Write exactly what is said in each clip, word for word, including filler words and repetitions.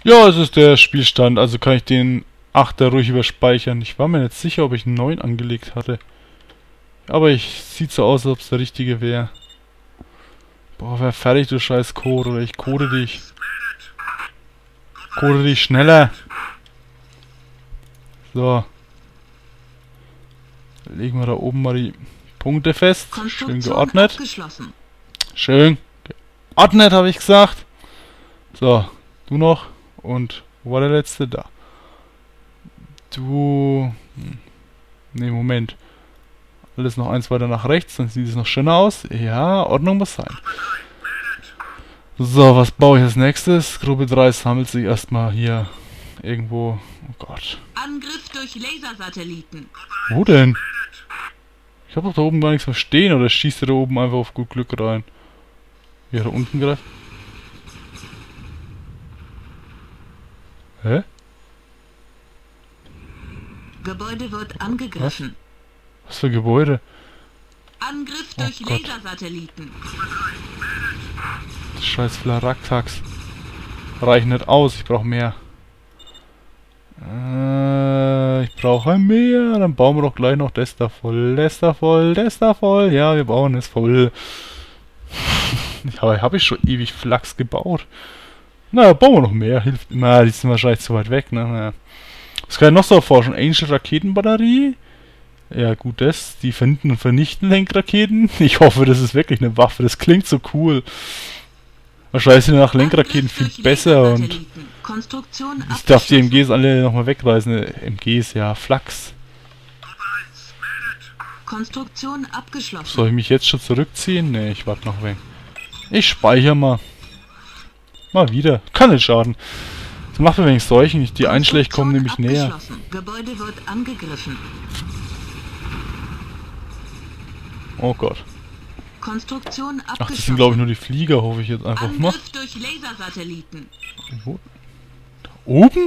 Ja, es ist der Spielstand, also kann ich den achter ruhig überspeichern. Ich war mir nicht sicher, ob ich einen neuen angelegt hatte. Aber ich sieht so aus, als ob es der richtige wäre. Boah, wer fertig, du scheiß Code, oder ich code dich. Code dich schneller. So. Legen wir da oben mal die Punkte fest. Schön geordnet. Schön geordnet, habe ich gesagt. So, du noch. Und wo war der letzte? Da. Du... Ne, Moment. Alles noch eins weiter nach rechts, dann sieht es noch schöner aus. Ja, Ordnung muss sein. So, was baue ich als nächstes? Gruppe drei sammelt sich erstmal hier irgendwo. Oh Gott. Angriff durch Lasersatelliten. Wo denn? Ich habe doch da oben gar nichts verstehen, oder schießt er da oben einfach auf gut Glück rein? Ja, da unten greift. Hä? Gebäude wird angegriffen. Was, Was für Gebäude? Angriff durch oh Lasersatelliten. Das scheiß Flaraktax. Reicht nicht aus, ich brauche mehr. Äh, ich brauche mehr. Dann bauen wir doch gleich noch das da voll. Das da voll, das da voll. Ja, wir bauen es voll. Aber habe ich schon ewig Flachs gebaut. Na, bauen wir noch mehr. Hilft immer. Die sind wahrscheinlich zu weit weg, ne? Naja. Was kann ich noch so erforschen? Angel Raketenbatterie? Ja, gut, das. Die finden und vernichten Lenkraketen. Ich hoffe, das ist wirklich eine Waffe. Das klingt so cool. Wahrscheinlich sind nach Lenkraketen viel besser und ich darf die M Gs alle nochmal wegreißen. M Gs, ja, Flachs. Konstruktion abgeschlossen. Soll ich mich jetzt schon zurückziehen? Ne, ich warte noch weg. Ich speichere mal. Mal wieder. Kann nicht schaden. Das macht mir wenig Seuchen. Die Einschläge kommen nämlich näher. Gebäude wird angegriffen. Oh Gott. Konstruktion abgeschlossen. Ach, das sind glaube ich nur die Flieger, hoffe ich jetzt einfach mal. Angriff durch Lasersatelliten. Wo? Da oben?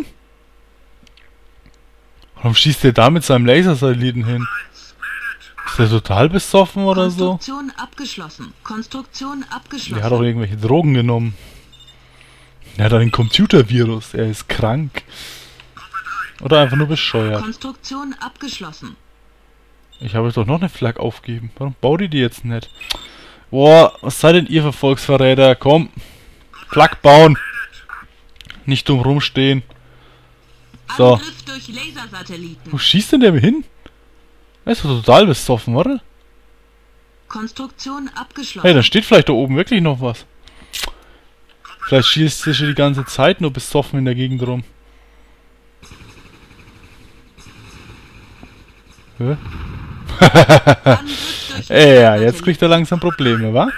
Warum schießt der da mit seinem Lasersatelliten hin? Ist der total besoffen oder so? Konstruktion abgeschlossen. Konstruktion abgeschlossen. Der hat auch irgendwelche Drogen genommen. Er hat einen Computervirus. Er ist krank. Oder einfach nur bescheuert. Konstruktion abgeschlossen. Ich habe doch noch eine Flak aufgegeben. Warum baut ihr die jetzt nicht? Boah, was seid denn ihr für Volksverräter? Komm. Flak bauen. Nicht dumm rumstehen. So. Angriff durch Lasersatelliten. Wo schießt denn der mir hin? Er ist doch total besoffen, oder? Konstruktion abgeschlossen. Hey, da steht vielleicht da oben wirklich noch was. Vielleicht schießt er schon die ganze Zeit nur besoffen in der Gegend rum. Hä? Ja, jetzt kriegt er langsam Probleme, wa?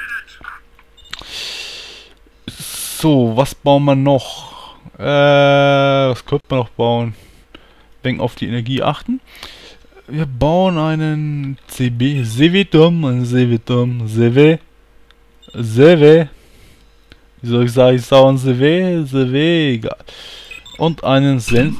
So, was bauen wir noch? Äh, was könnte man noch bauen? Denk auf die Energie achten. Wir bauen einen C B, Sevetum, einen Sevetum, Seve, Seve. Wie soll ich sagen? Ich sage ein Seve, Seve, egal. Und einen Sen.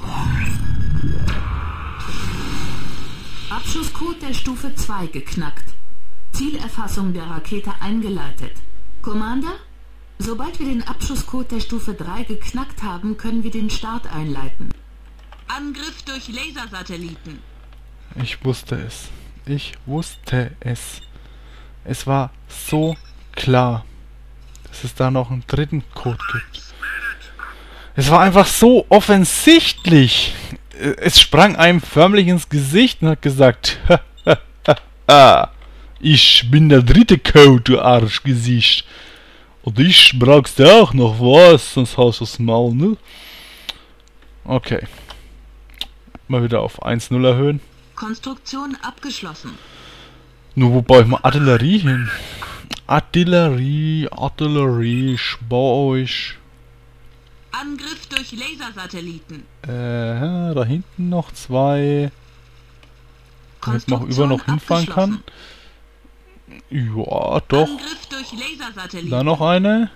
Abschusscode der Stufe zwei geknackt. Zielerfassung der Rakete eingeleitet. Commander, sobald wir den Abschusscode der Stufe drei geknackt haben, können wir den Start einleiten. Angriff durch Lasersatelliten. Ich wusste es. Ich wusste es. Es war so klar, dass es da noch einen dritten Code gibt. Es war einfach so offensichtlich. Es sprang einem förmlich ins Gesicht und hat gesagt, ich bin der dritte Code, du Arschgesicht. Und ich brauchst ja auch noch was, sonst haust du das Maul, ne? Okay. Mal wieder auf eins null erhöhen. Konstruktion abgeschlossen. Nur wo baue ich mal Artillerie hin? Artillerie, Artillerie, ich baue euch. Angriff durch Lasersatelliten. Äh, da hinten noch zwei. Damit man auch über noch hinfahren kann. Ja, doch. Angriff durch Lasersatelliten. Da noch eine.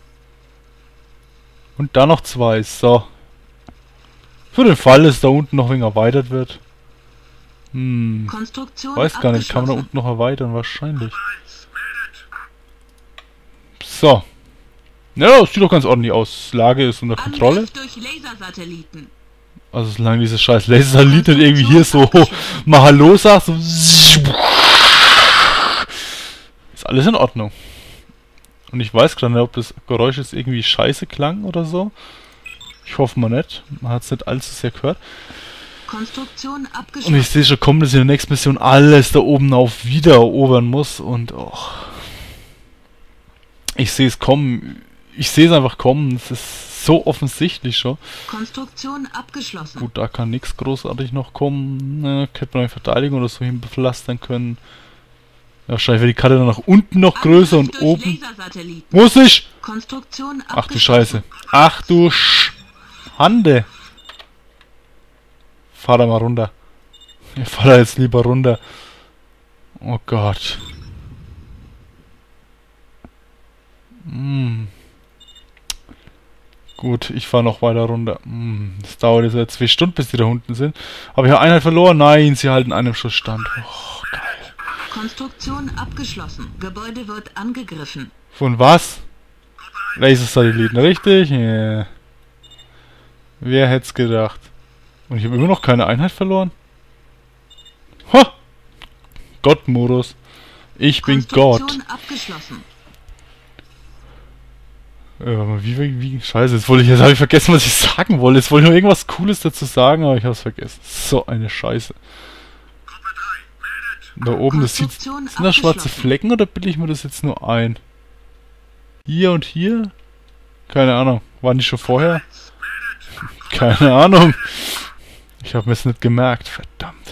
Und da noch zwei. So. Für den Fall, dass da unten noch ein wenig erweitert wird. Hm. Konstruktion Weiß gar nicht, kann man da unten noch erweitern? Wahrscheinlich. So. Ja, das sieht doch ganz ordentlich aus. Lage ist unter Kontrolle. Angriff durch Lasersatelliten. Also solange diese scheiß Lasersatellit nicht irgendwie hier so mal Hallo sagt, so ist alles in Ordnung. Und ich weiß gerade nicht, ob das Geräusch jetzt irgendwie scheiße klang oder so. Ich hoffe mal nicht. Man hat es nicht allzu sehr gehört. Konstruktion abgeschlossen. Und ich sehe schon kommen, dass ich in der nächsten Mission alles da oben auf wieder erobern muss. Und oh, ich sehe es kommen. Ich sehe es einfach kommen. Es ist so offensichtlich schon. Konstruktion abgeschlossen. Gut, da kann nichts großartig noch kommen. Ne, hätte man eine Verteidigung oder so hinpflastern können. Ja, wahrscheinlich wäre die Karte dann nach unten noch größer und oben. Muss ich? Konstruktion Ach du Scheiße. Ach du Schande. Fahr da mal runter. Ich fahr da jetzt lieber runter. Oh Gott. Hm. Gut, ich fahre noch weiter runter. Hm, das dauert jetzt ja zwei Stunden, bis die da unten sind. Habe ich ja Einheit verloren? Nein, sie halten einem Schuss stand. Oh, geil. Konstruktion abgeschlossen. Gebäude wird angegriffen. Von was? Lasersatelliten, richtig? Yeah. Wer hätte es gedacht? Und ich habe immer noch keine Einheit verloren? Ha! Gott-Modus. Ich bin Gott. Abgeschlossen. Äh, wie, wie, wie, scheiße, jetzt wollte ich, jetzt habe ich vergessen, was ich sagen wollte. Jetzt wollte ich noch irgendwas Cooles dazu sagen, aber ich habe es vergessen. So eine Scheiße. Da oben, das sieht... Sind da schwarze Flecken oder bilde ich mir das jetzt nur ein? Hier und hier? Keine Ahnung. Waren die schon vorher? Keine Ahnung. Ich habe mir es nicht gemerkt. Verdammt.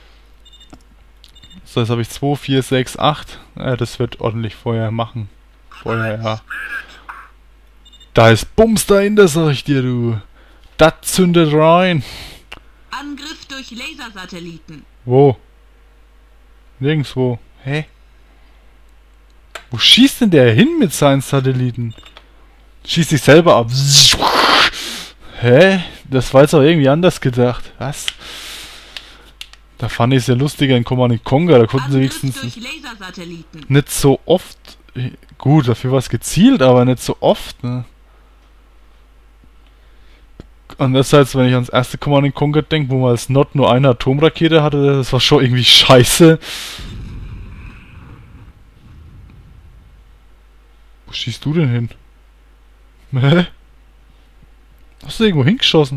So, jetzt habe ich zwei, vier, sechs, acht. Ja, das wird ordentlich Feuer machen. Feuer, ja. Da ist Bums dahinter, sag ich dir, du. Das zündet rein. Angriff durch Lasersatelliten. Wo? Nirgendwo. Hä? Wo schießt denn der hin mit seinen Satelliten? Schießt sich selber ab. Hä? Das war jetzt auch irgendwie anders gedacht. Was? Da fand ich es ja lustiger in Command and Conquer. Da konnten sie wenigstens nicht so oft... Gut, dafür war es gezielt, aber nicht so oft, ne? Andererseits, wenn ich ans erste Command and Conquer denke, wo man als Not nur eine Atomrakete hatte, das war schon irgendwie scheiße. Wo schießt du denn hin? Hä? Hast du irgendwo hingeschossen?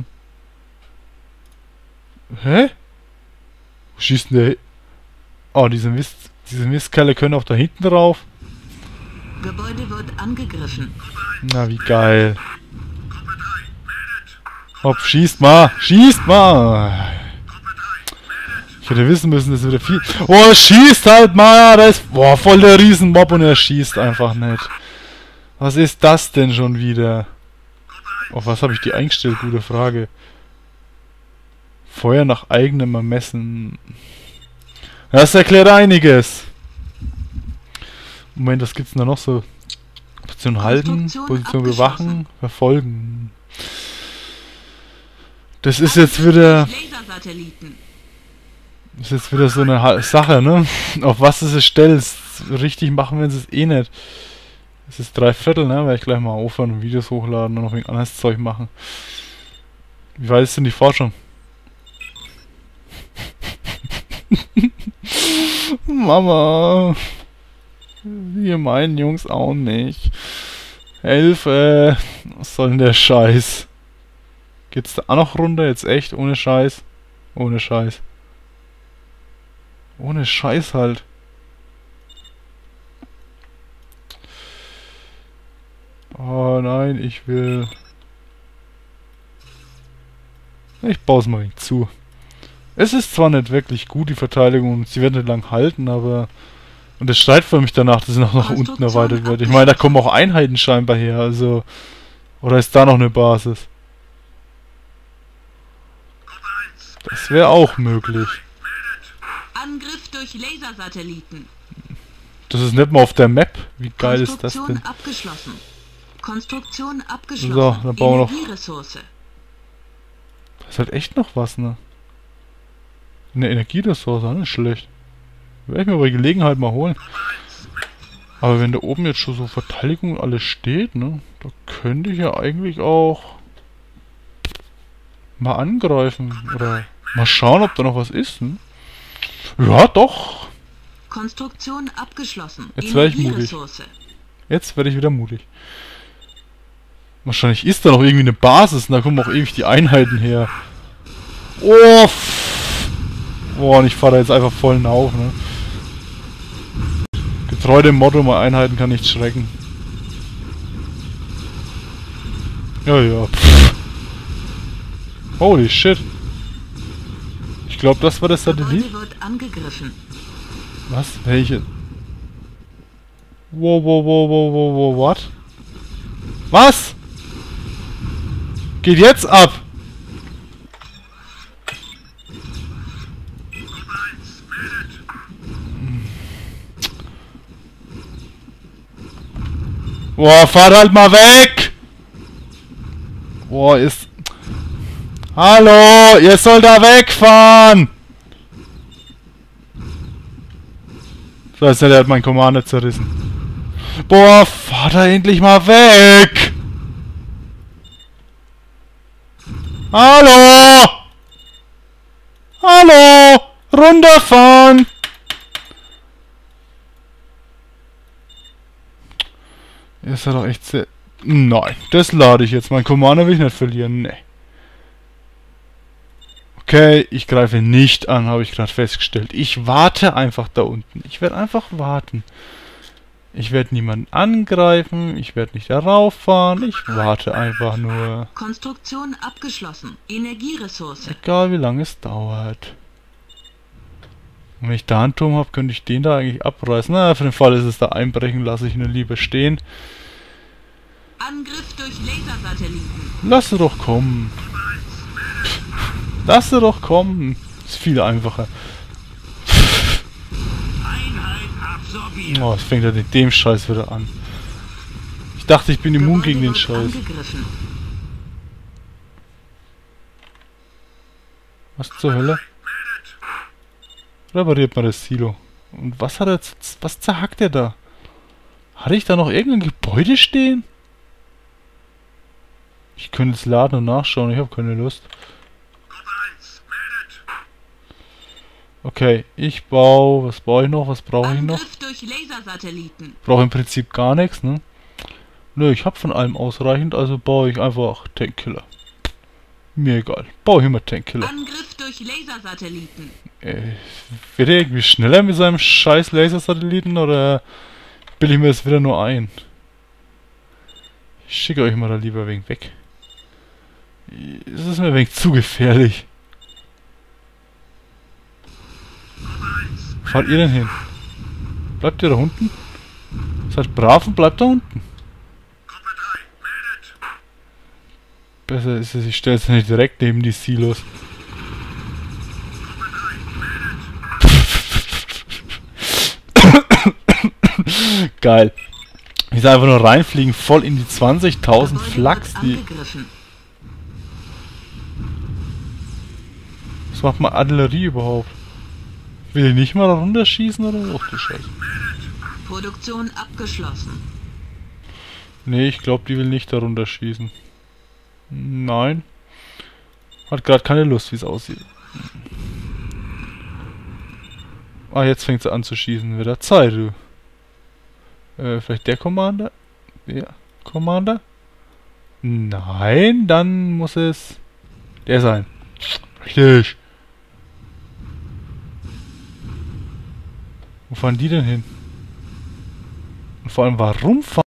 Hä? Wo schießt denn der hin? Oh, diese Mist, diese Mistkerle können auch da hinten drauf. Gebäude wird angegriffen. Na, wie geil. Hopp, schießt mal! Schießt mal! Ich hätte wissen müssen, dass wieder viel... Oh, schießt halt mal! Da ist... Boah, voll der Riesenmob und er schießt einfach nicht. Was ist das denn schon wieder? Auf was habe ich die eingestellt? Gute Frage. Feuer nach eigenem Ermessen. Das erklärt einiges. Moment, was gibt's denn da noch so? Position halten, Position bewachen, verfolgen. Das ist jetzt wieder... Das ist jetzt wieder so eine ha Sache, ne? Auf was du es stellst. Richtig machen wir es eh nicht. Es ist drei Viertel, ne? Werde ich gleich mal aufhören und Videos hochladen und noch ein anderes Zeug machen. Wie weit ist denn die Forschung? Mama. Wir meinen Jungs auch nicht. Hilfe. Was soll denn der Scheiß? Geht's da auch noch runter? Jetzt echt? Ohne Scheiß? Ohne Scheiß. Ohne Scheiß halt. Oh nein, ich will... Ich baue es mal zu. Es ist zwar nicht wirklich gut, die Verteidigung, und sie wird nicht lang halten, aber... Und es schreit für mich danach, dass sie noch nach unten erweitert wird. Ich meine, da kommen auch Einheiten scheinbar her, also... Oder ist da noch eine Basis? Das wäre auch möglich. Angriff durch Lasersatelliten. Das ist nicht mal auf der Map. Wie geil ist das denn? Abgeschlossen. Konstruktion abgeschlossen. So, dann bauen wir noch... Energieressource. Das ist halt echt noch was, ne? Eine Energieressource, nicht schlecht. Werde ich mir aber die Gelegenheit mal holen. Aber wenn da oben jetzt schon so Verteidigung und alles steht, ne, da könnte ich ja eigentlich auch mal angreifen. Oder mal schauen, ob da noch was ist, ne? Ja, doch. Konstruktion abgeschlossen. Jetzt werde ich mutig. Energieressource. Jetzt werde ich wieder mutig. Wahrscheinlich ist da noch irgendwie eine Basis und da kommen auch ewig die Einheiten her. Oh, pff. Boah, und ich fahre da jetzt einfach voll auf, ne? Getreu dem Motto, mal Einheiten kann nicht schrecken. Ja, ja. Pff. Holy shit. Ich glaube, das war der Satellit. Gebäude wird angegriffen. Was? Welche? Wow, wow, wow, wow, wow, wow, what? Was? Geht jetzt ab! Boah, fahrt halt mal weg! Boah, ist... Hallo! Ihr sollt da wegfahren! So, jetzt hat er mein Commander zerrissen. Boah, fahrt da endlich mal weg! Hallo! Hallo! Runterfahren! Ist ja doch echt sehr... Nein, das lade ich jetzt. Mein Commander will ich nicht verlieren. Nee. Okay, ich greife nicht an, habe ich gerade festgestellt. Ich warte einfach da unten. Ich werde einfach warten. Ich werde niemanden angreifen. Ich werde nicht darauf fahren. Ich warte einfach nur. Konstruktion abgeschlossen. Energieressource. Egal wie lange es dauert. Und wenn ich da einen Turm habe, könnte ich den da eigentlich abreißen. Na, für den Fall ist es da einbrechen, lasse ich ihn lieber stehen. Angriff durch Lasersatelliten. Lass sie doch kommen. Lass sie doch kommen. Ist viel einfacher. Oh, es fängt ja mit dem Scheiß wieder an. Ich dachte, ich bin immun gegen den Scheiß. Was zur Hölle? Repariert mal das Silo. Und was hat er jetzt... Was zerhackt er da? Hatte ich da noch irgendein Gebäude stehen? Ich könnte jetzt laden und nachschauen. Ich habe keine Lust. Okay, ich baue... Was baue ich noch? Was brauche ich noch? Durch Lasersatelliten. Brauche im Prinzip gar nichts, ne? Nö, ich habe von allem ausreichend, also baue ich einfach Tankkiller. Mir egal. Baue ich immer Tankkiller. Angriff durch Lasersatelliten. Äh, wird er irgendwie schneller mit seinem scheiß Lasersatelliten oder bilde ich mir das wieder nur ein? Ich schicke euch mal da lieber ein wenig weg. Es ist mir ein wenig zu gefährlich. Fahrt ihr denn hin? Bleibt ihr da unten? Seid brav und bleibt da unten. Besser ist es, ich stelle es nicht direkt neben die Silos. Geil. Ich soll einfach nur reinfliegen, voll in die zwanzigtausend Flachs, die... Was macht mal Artillerie überhaupt? Will ich nicht mal da runterschießen oder? Och du Scheiße. Produktion abgeschlossen. Nee, ich glaube, die will nicht da runterschießen. Nein. Hat gerade keine Lust, wie es aussieht. Ah, jetzt fängt sie an zu schießen. Wieder Zeit, du. Äh, vielleicht der Commander? Der Commander? Nein, dann muss es der sein. Richtig. Wo fahren die denn hin? Und vor allem, warum fahren